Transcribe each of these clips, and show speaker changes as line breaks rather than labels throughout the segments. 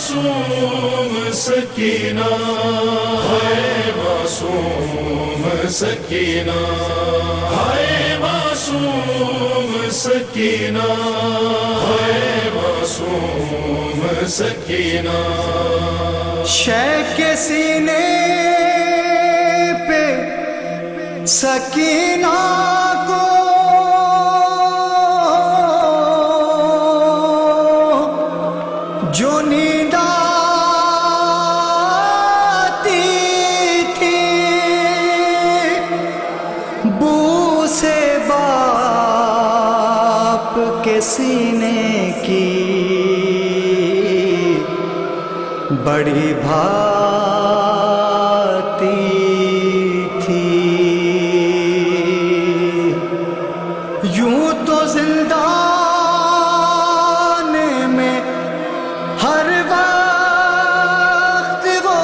معصوم سکینہ ہے معصوم سکینہ ہے معصوم سکینہ ہے معصوم سکینہ
شیخ کے سینے پہ سکینہ کو جو نیند آتی تھی بو سے باپ کے سینے کی بڑی بھاتی تھی. یوں تو زندان میں ہر وقت وہ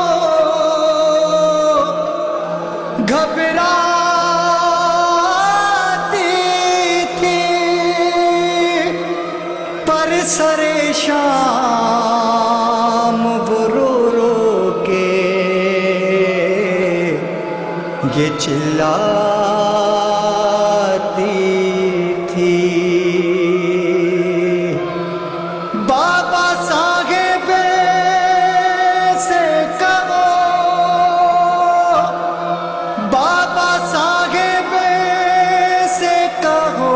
گھبراتی تھی پر سر شام وہ رو رو کے یہ چلاتی تھی. بابا صاحب سے کہو بابا صاحب سے کہو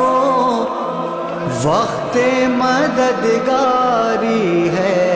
وقت مددگاری ہے.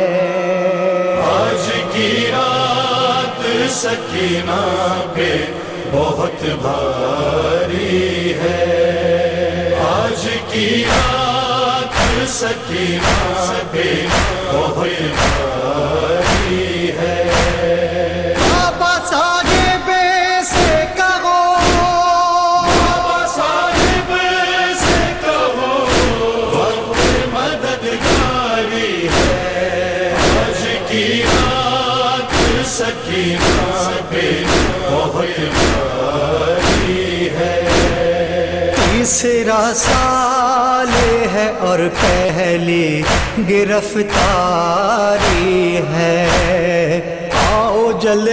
آج کی رات سکینہ پہ بہت بھاری ہے. آج کی رات سکینہ پہ بہت بھاری ہے.
بابا صاحب سے کہو
بابا صاحب سے کہو وقت مددگاری ہے. آج کی رات سکینہ پہ بہت بھاری ہے.
تیسرا سال ہے اور پہلی گرفتاری ہے. آؤ جل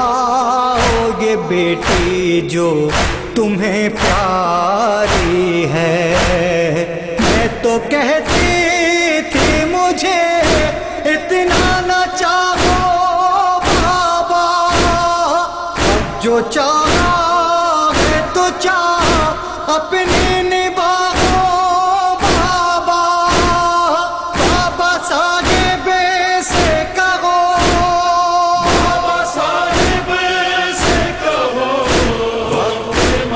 آؤ گے بیٹی جو تمہیں پیاری ہے. میں تو کہتی تھی مجھے اتنا نہ چاہو بابا, اب جو چاہا ہے تو چاہ اپنی نبھاؤ بابا. بابا صاحب سے کہو
بابا صاحب سے کہو وقت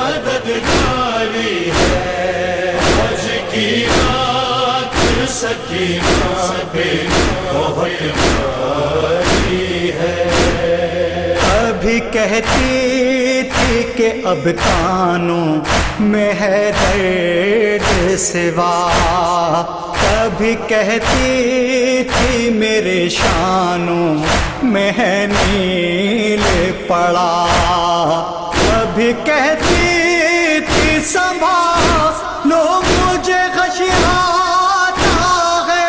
مددگاری ہے. آج کی رات سکینہ پہ بہت بھاری ہے.
ابھی کہتی تھی کہ اب کانوں میں ہے درد سوا, کبھی کہتی تھی میرے شانوں میں ہے نیل پڑا, کبھی کہتی تھی سنبھالو مجھے خشیہ آتا ہے.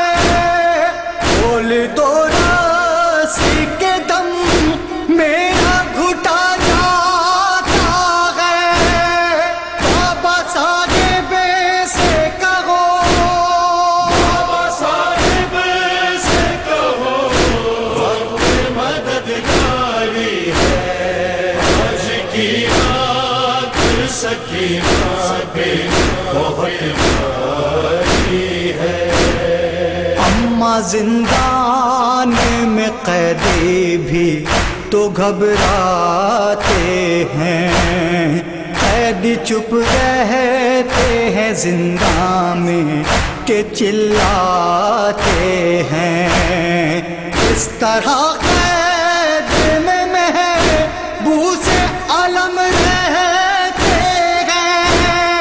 بول دو رسی کے دم میرا گھٹا جاتا ہے. بابا صاحب سے کہو
بابا صاحب سے کہو وقت مددگاری ہے. آج کی رات سکینہ پہ بہت بھاری ہے.
اما زندان میں قیدی بھی تو گھبراتے ہیں, قیدی چپ رہتے ہیں زندان میں کہ چلاتے ہیں. اس طرح قید میں محبوس علم رہتے ہیں.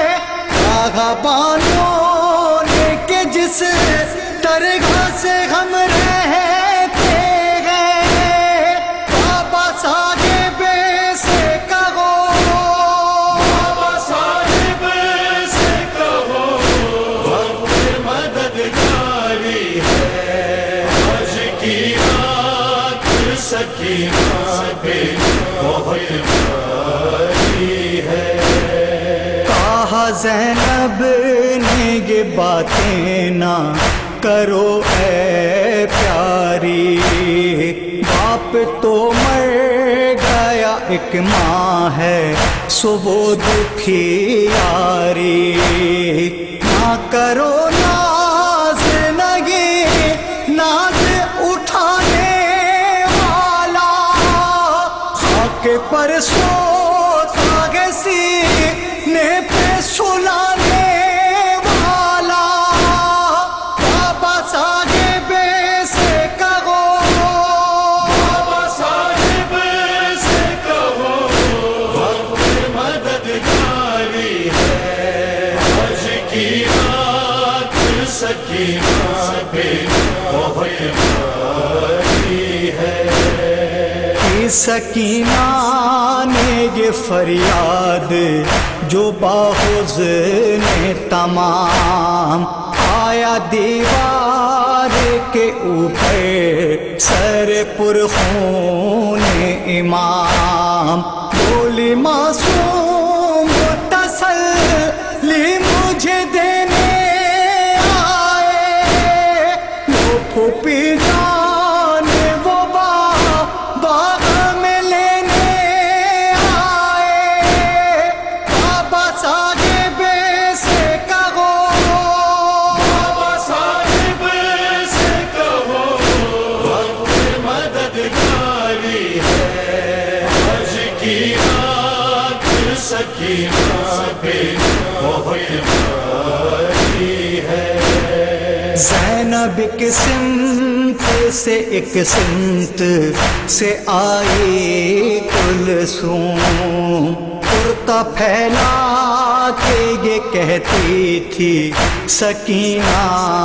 راغبانوں نے کہ جس درگاہ سے ہم رہتے ہیں. بابا صاحب سے کہو
بابا صاحب سے کہو وقت مددگاری ہے. آج کی سکینہ پہ بہت بھاری ہے۔
کہا زینب نے یہ باتیں نہ کرو اے پیاری، باپ تو مر گیا ایک ماں ہے سو وہ دکھی یاری، نہ کرو ناز نگی ناز اٹھانے والا، خاک پر سوتا ہے سینے پہ سلانے والا، بابا صاحب سے کہو،
بابا صاحب سے کہو وقت مددگاری ہے، آج کی رات سکینہ پہ بہت بھاری ہے۔
سکینہ نے یہ فریاد جو باحزن تمام، آیا دیوار کے اوپر سر پر خون امام، بولی معصوم تسلی مجھے دینے آئے، وہ پھوپھی جان وہ باغ میں لینے آئے، بابا صاحب سے کہو،
بابا صاحب سے کہو وقت مددگاری ہے، آج کی رات سکینہ پہ بہت بھاری ہے۔
زینب ایک سمت سے ایک سمت سے آئی کلثوم، کرتا پھیلا کے یہ کہتی تھی سکینہ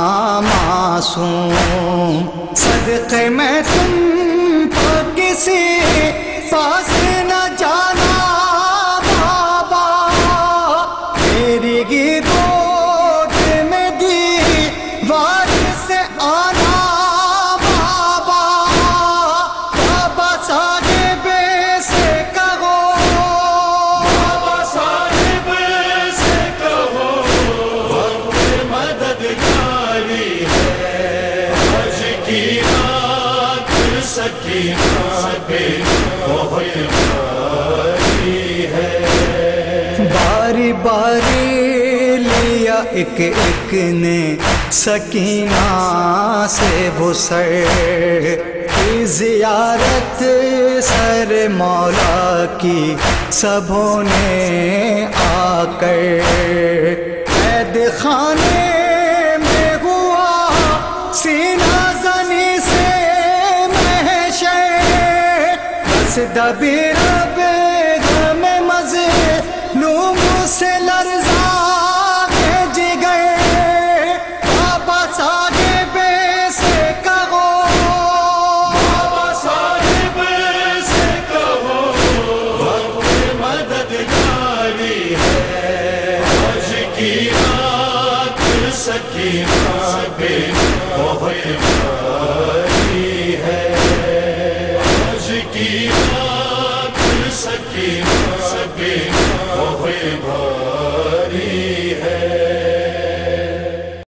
معصوم، صدقے میں تم پر کسی پاس نہ جانا بابا، میری گود میں دیوار سے آنا بابا، بابا صاحب سے کہو،
بابا صاحب سے کہو وقت مددگاری ہے، آج کی رات سکینہ پہ بہت بھاری ہے۔
باری باری لیا ایک ایک نے سکینہ سے وہ سر کی زیارت، سر مولا کی سبوں نے آ کر، قید خانے میں ہوا سینہ زنی سے محشر، بس دبیر غم مظلوم سے لرزا ہے جگر، بابا صاحب سے کہو،
بابا صاحب سے کہو وقت مددگاری ہے، آج کی رات سکینہ پہ بہت